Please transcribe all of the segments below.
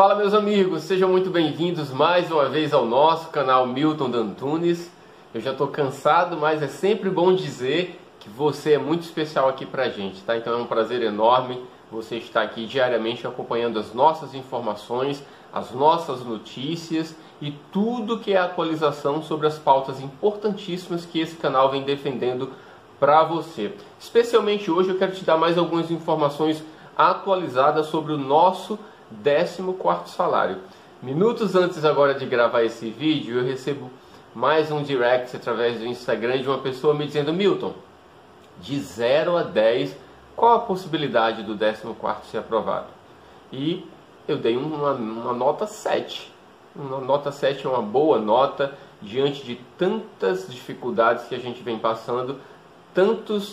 Fala, meus amigos, sejam muito bem-vindos mais uma vez ao nosso canal Milton D'Antunes. Eu já estou cansado, mas é sempre bom dizer que você é muito especial aqui pra gente, tá? Então é um prazer enorme você estar aqui diariamente acompanhando as nossas informações, as nossas notícias e tudo que é atualização sobre as pautas importantíssimas que esse canal vem defendendo para você. Especialmente hoje eu quero te dar mais algumas informações atualizadas sobre o nosso 14º salário. Minutos antes agora de gravar esse vídeo, eu recebo mais um direct através do Instagram de uma pessoa me dizendo: Milton, de 0 a 10, qual a possibilidade do 14º ser aprovado? E eu dei uma nota 7. Uma nota 7 é uma boa nota diante de tantas dificuldades que a gente vem passando, tantos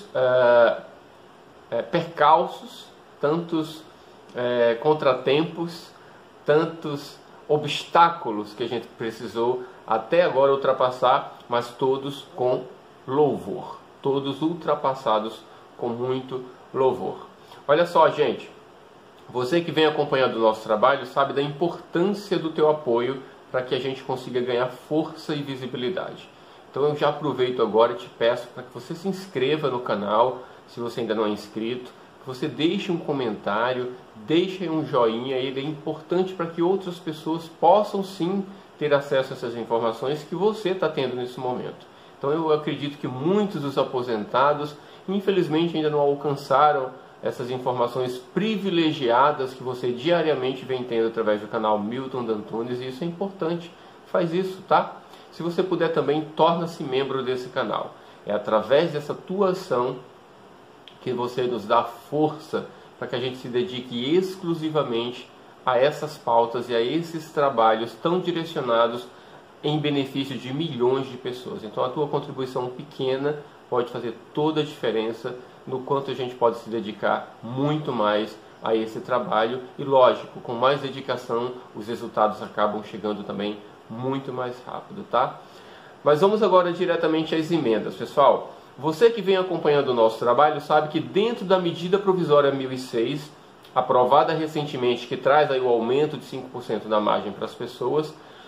percalços, tantos contratempos, tantos obstáculos que a gente precisou até agora ultrapassar, mas todos com louvor, todos ultrapassados com muito louvor. Olha só, gente, você que vem acompanhando o nosso trabalho sabe da importância do teu apoio para que a gente consiga ganhar força e visibilidade. Então eu já aproveito agora e te peço para que você se inscreva no canal, se você ainda não é inscrito, que você deixe um comentário, deixe um joinha, ele é importante para que outras pessoas possam sim ter acesso a essas informações que você está tendo nesse momento. Então eu acredito que muitos dos aposentados, infelizmente, ainda não alcançaram essas informações privilegiadas que você diariamente vem tendo através do canal Milton D'Antunes, e isso é importante. Faz isso, tá? Se você puder também, torna-se membro desse canal. É através dessa tua ação que você nos dá força para que a gente se dedique exclusivamente a essas pautas e a esses trabalhos tão direcionados em benefício de milhões de pessoas. Então a tua contribuição pequena pode fazer toda a diferença no quanto a gente pode se dedicar muito mais a esse trabalho. E lógico, com mais dedicação os resultados acabam chegando também muito mais rápido, tá? Mas vamos agora diretamente às emendas, pessoal. Você que vem acompanhando o nosso trabalho sabe que dentro da medida provisória 1006, aprovada recentemente, que traz aí o aumento de 5% da margem para as pessoas,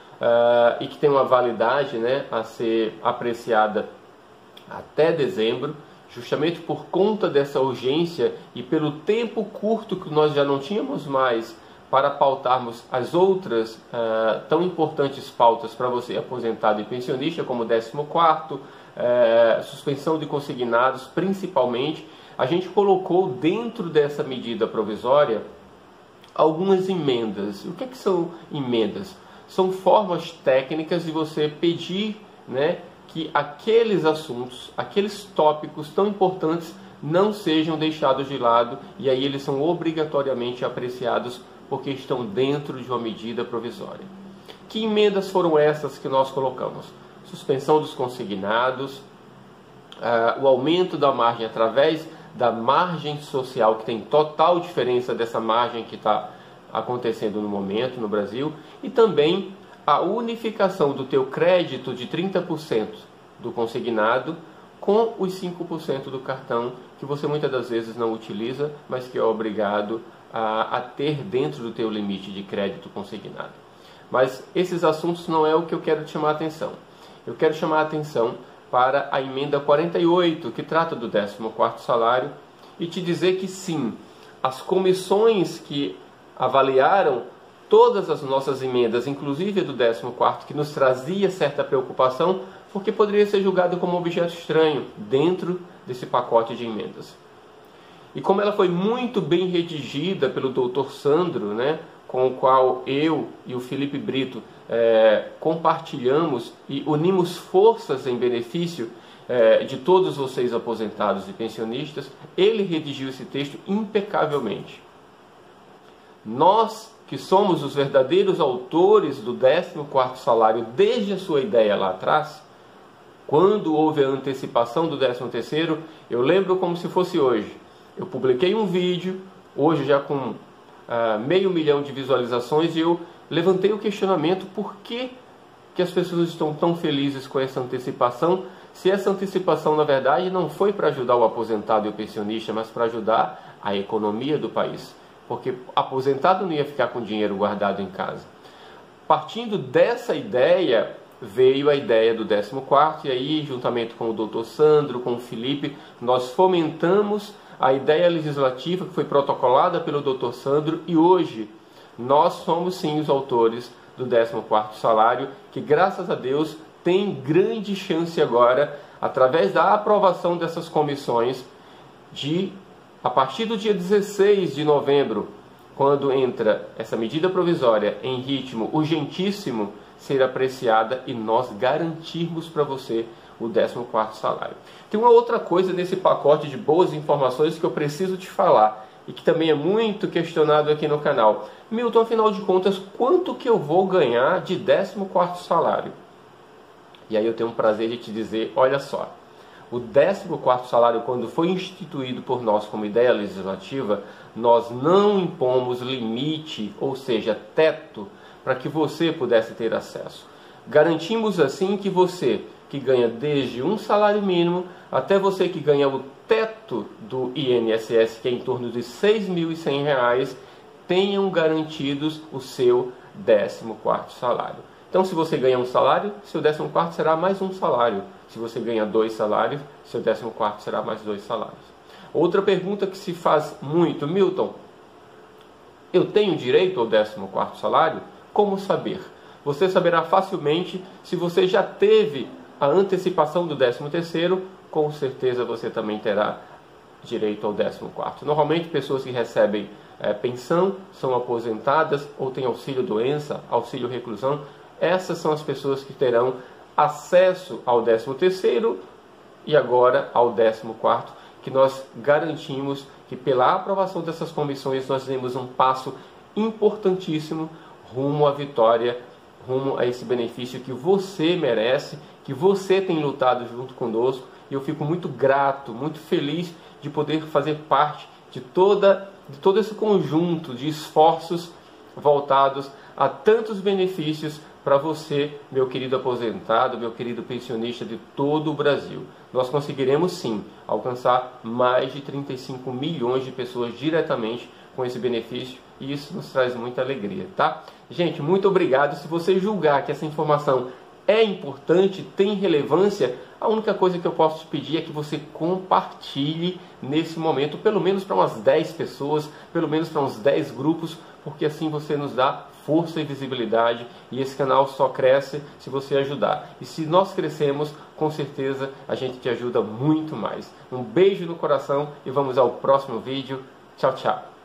e que tem uma validade, né, a ser apreciada até dezembro, justamente por conta dessa urgência e pelo tempo curto que nós já não tínhamos mais para pautarmos as outras tão importantes pautas para você aposentado e pensionista, como o 14º, suspensão de consignados, principalmente, a gente colocou dentro dessa medida provisória algumas emendas. O que é que são emendas? São formas técnicas de você pedir, né, que aqueles assuntos, aqueles tópicos tão importantes não sejam deixados de lado, e aí eles são obrigatoriamente apreciados porque estão dentro de uma medida provisória. Que emendas foram essas que nós colocamos? Suspensão dos consignados, o aumento da margem através da margem social, que tem total diferença dessa margem que está acontecendo no momento no Brasil, e também a unificação do teu crédito de 30% do consignado com os 5% do cartão, que você muitas das vezes não utiliza, mas que é obrigado a ter dentro do teu limite de crédito consignado. Mas esses assuntos não é o que eu quero te chamar a atenção. Eu quero chamar a atenção para a emenda 48, que trata do 14º salário, e te dizer que sim, as comissões que avaliaram todas as nossas emendas, inclusive a do 14º, que nos trazia certa preocupação, porque poderia ser julgado como objeto estranho dentro desse pacote de emendas. E como ela foi muito bem redigida pelo Dr. Sandro, né, com o qual eu e o Felipe Brito compartilhamos e unimos forças em benefício de todos vocês aposentados e pensionistas, ele redigiu esse texto impecavelmente. Nós, que somos os verdadeiros autores do 14º salário desde a sua ideia lá atrás, quando houve a antecipação do 13º, eu lembro como se fosse hoje. Eu publiquei um vídeo, hoje já com 500 mil de visualizações, e eu levantei o questionamento: por que as pessoas estão tão felizes com essa antecipação, se essa antecipação na verdade não foi para ajudar o aposentado e o pensionista, mas para ajudar a economia do país? porque aposentado não ia ficar com dinheiro guardado em casa. Partindo dessa ideia, veio a ideia do 14º, e aí, juntamente com o Dr. Sandro, com o Felipe, nós fomentamos a ideia legislativa que foi protocolada pelo Dr. Sandro, e hoje nós somos sim os autores do 14º salário, que graças a Deus tem grande chance agora, através da aprovação dessas comissões, de, a partir do dia 16 de novembro, quando entra essa medida provisória em ritmo urgentíssimo, ser apreciada e nós garantirmos para você o 14º salário. Tem uma outra coisa nesse pacote de boas informações que eu preciso te falar e que também é muito questionado aqui no canal. Milton, afinal de contas, quanto que eu vou ganhar de 14º salário? E aí eu tenho o prazer de te dizer, olha só, o 14º salário, quando foi instituído por nós como ideia legislativa, nós não impomos limite, ou seja, teto, para que você pudesse ter acesso. Garantimos assim que você que ganha desde um salário mínimo até você que ganha o teto do INSS, que é em torno de R$ 6.100, tenham garantidos o seu 14º salário. Então, se você ganha um salário, seu 14º será mais um salário. Se você ganha 2 salários, seu 14º será mais 2 salários. Outra pergunta que se faz muito, Milton, eu tenho direito ao 14º salário? Como saber? Você saberá facilmente se você já teve a antecipação do 13º, com certeza você também terá direito ao 14º. Normalmente, pessoas que recebem pensão, são aposentadas ou têm auxílio doença, auxílio reclusão, essas são as pessoas que terão acesso ao 13º e agora ao 14º, que nós garantimos que pela aprovação dessas comissões nós demos um passo importantíssimo rumo à vitória, rumo a esse benefício que você merece, que você tem lutado junto conosco, e eu fico muito grato, muito feliz de poder fazer parte de todo esse conjunto de esforços voltados a tantos benefícios para você, meu querido aposentado, meu querido pensionista de todo o Brasil. Nós conseguiremos sim alcançar mais de 35 milhões de pessoas diretamente com esse benefício, e isso nos traz muita alegria, tá? Gente, muito obrigado. Se você julgar que essa informação é importante, tem relevância, a única coisa que eu posso te pedir é que você compartilhe nesse momento, pelo menos para umas 10 pessoas, pelo menos para uns 10 grupos, porque assim você nos dá força e visibilidade, e esse canal só cresce se você ajudar. E se nós crescemos, com certeza a gente te ajuda muito mais. Um beijo no coração e vamos ao próximo vídeo. Tchau, tchau.